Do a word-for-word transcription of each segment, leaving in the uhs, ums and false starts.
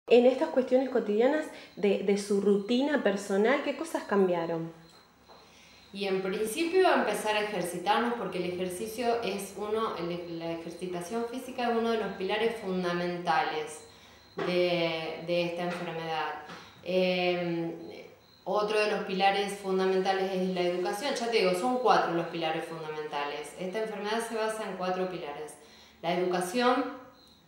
En estas cuestiones cotidianas de, de su rutina personal, ¿qué cosas cambiaron? Y en principio empezar a ejercitarnos, porque el ejercicio es uno, la ejercitación física es uno de los pilares fundamentales de, de esta enfermedad. Eh, otro de los pilares fundamentales es la educación. Ya te digo, son cuatro los pilares fundamentales. Esta enfermedad se basa en cuatro pilares. La educación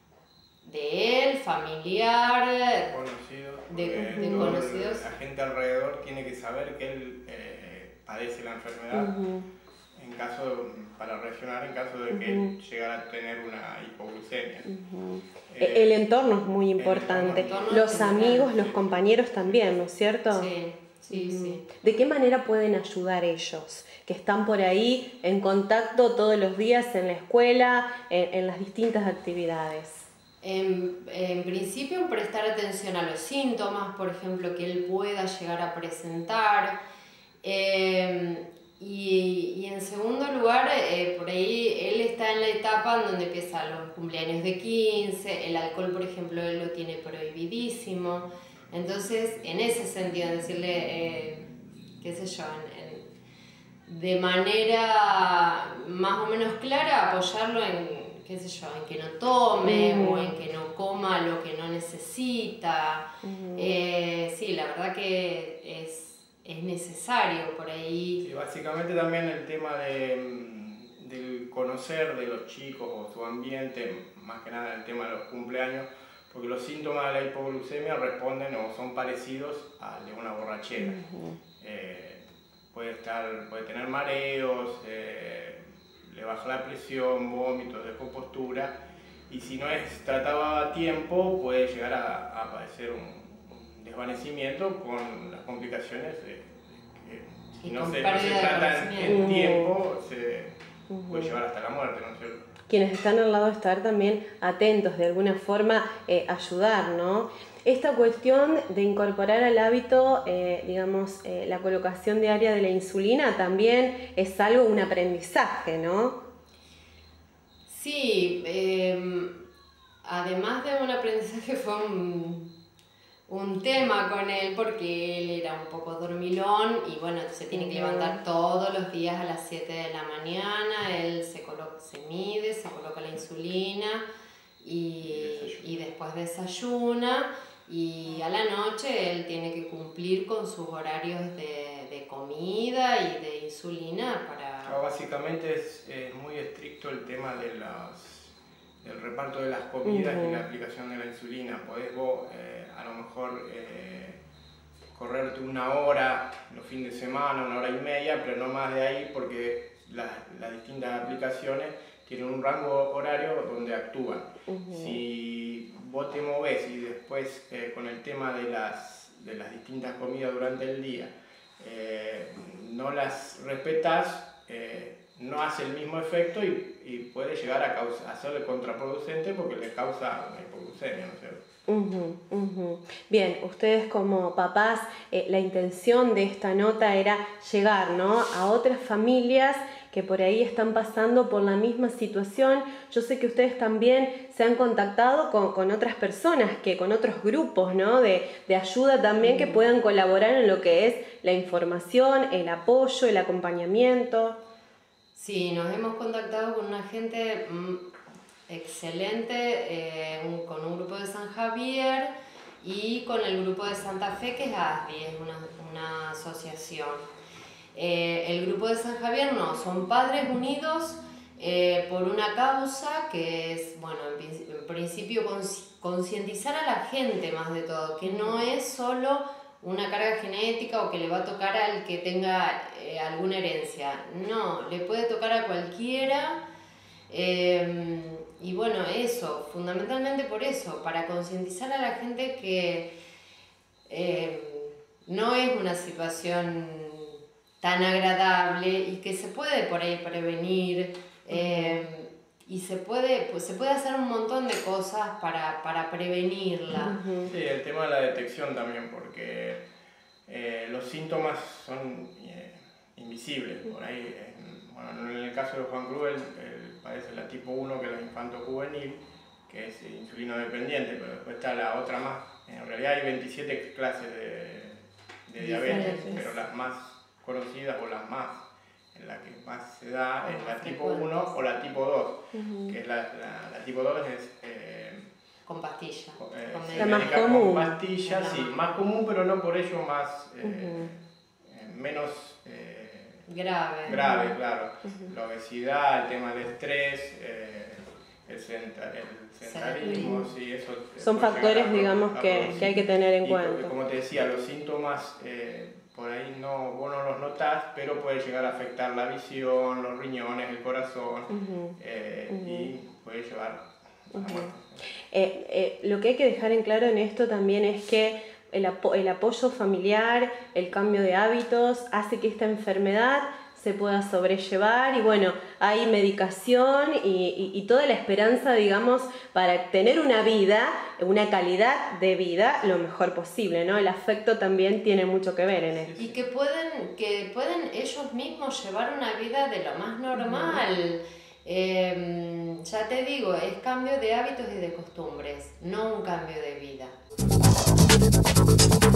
de él, familiar, conocidos, de, de todo conocidos. La gente alrededor tiene que saber que él eh, padece la enfermedad, uh-huh. en caso, para reaccionar en caso de que uh-huh. llegara a tener una hipoglucemia. Uh-huh. eh, el entorno es muy importante, entorno, los amigos, los compañeros también, ¿no es cierto? Sí, sí, uh-huh. sí. ¿De qué manera pueden ayudar ellos? Que están por ahí en contacto todos los días en la escuela, en, en las distintas actividades. En, en principio, prestar atención a los síntomas, por ejemplo, que él pueda llegar a presentar. Eh, y, y en segundo lugar, eh, por ahí él está en la etapa en donde empiezan los cumpleaños de quince, el alcohol, por ejemplo, él lo tiene prohibidísimo. Entonces, en ese sentido, decirle, eh, qué sé yo, en, en, de manera más o menos clara, apoyarlo en qué sé yo, en que no tome uh-huh. o en que no coma lo que no necesita. Uh-huh. Eh, sí, la verdad que es, es necesario por ahí. Sí, básicamente también el tema de, del conocer de los chicos o su ambiente, más que nada el tema de los cumpleaños, porque los síntomas de la hipoglucemia responden o son parecidos al de una borrachera. Uh-huh. eh, puede, estar, puede tener mareos, eh, le baja la presión, vómitos, descompostura, y si no es tratado a tiempo puede llegar a, a padecer un, un desvanecimiento con las complicaciones de, de que si no se, no se trata en tiempo se uh-huh. puede llevar hasta la muerte, ¿no es cierto? Quienes están al lado estar también atentos, de alguna forma eh, ayudar, ¿no? Esta cuestión de incorporar al hábito, eh, digamos, eh, la colocación diaria de la insulina también es algo, un aprendizaje, ¿no? Sí, eh, además de un aprendizaje fue un, un tema con él porque él era un poco dormilón y bueno, se tiene que levantar todos los días a las siete de la mañana, él se, coloca, se mide, se coloca la insulina y, y después desayuna. Y a la noche él tiene que cumplir con sus horarios de, de comida y de insulina para... No, básicamente es, es muy estricto el tema de las, del reparto de las comidas uh-huh. y la aplicación de la insulina. Podés vos eh, a lo mejor eh, correrte una hora los fines de semana, una hora y media, pero no más de ahí porque las, las distintas aplicaciones tienen un rango horario donde actúan. Uh-huh. Si vos te movés y después eh, con el tema de las, de las distintas comidas durante el día eh, no las respetás, eh, no hace el mismo efecto y, y puede llegar a, causa, a serle contraproducente porque le causa una hipoglucemia, ¿no es cierto? Uh-huh, uh-huh. Bien, ustedes como papás, eh, la intención de esta nota era llegar, ¿no?, a otras familias que por ahí están pasando por la misma situación. Yo sé que ustedes también se han contactado con, con otras personas, que, con otros grupos, ¿no?, de, de ayuda también, que puedan colaborar en lo que es la información, el apoyo, el acompañamiento. Sí, nos hemos contactado con una gente excelente, eh, un, con un grupo de San Javier y con el grupo de Santa Fe, que es A S D I, es una, una asociación. Eh, el grupo de San Javier no, son Padres Unidos eh, por una causa que es, bueno, en, en principio concientizar a la gente más de todo, que no es solo una carga genética o que le va a tocar al que tenga eh, alguna herencia, no, le puede tocar a cualquiera. Eh, y bueno, eso, fundamentalmente por eso, para concientizar a la gente que eh, no es una situación tan agradable y que se puede por ahí prevenir eh, y se puede, pues, se puede hacer un montón de cosas para, para prevenirla. Sí, el tema de la detección también, porque eh, los síntomas son eh, invisibles. Por ahí, eh, bueno, en el caso de Juan Cruz, él, él padece la tipo uno, que es la infanto juvenil, que es insulino dependiente, pero después está la otra más En realidad hay veintisiete clases de, de diabetes, pero las más conocidas o las más, en la que más se da es la tipo uno o la tipo dos, uh-huh. que es la, la, la tipo dos es... Eh, con pastilla. Eh, con la más común. Con pastilla, sí, más. más común, pero no por ello más, eh, uh-huh. eh, menos... Eh, grave. Grave, claro. Uh-huh. La obesidad, el tema del estrés, eh, el, senta, el sentarismo, sí, eso... Son factores, a, digamos, a que, que hay que tener en y, cuenta. Como te decía, los síntomas... Eh, por ahí no, vos no los notás, pero puede llegar a afectar la visión, los riñones, el corazón, uh-huh. Eh, uh-huh. y puede llevar a la muerte. Eh, eh, lo que hay que dejar en claro en esto también es que el, apo- el apoyo familiar, el cambio de hábitos, hace que esta enfermedad se pueda sobrellevar y bueno, hay medicación y, y, y toda la esperanza, digamos, para tener una vida, una calidad de vida lo mejor posible, ¿no? El afecto también tiene mucho que ver en esto. Y que pueden, que pueden ellos mismos llevar una vida de lo más normal. Uh-huh. Eh, ya te digo, es cambio de hábitos y de costumbres, no un cambio de vida.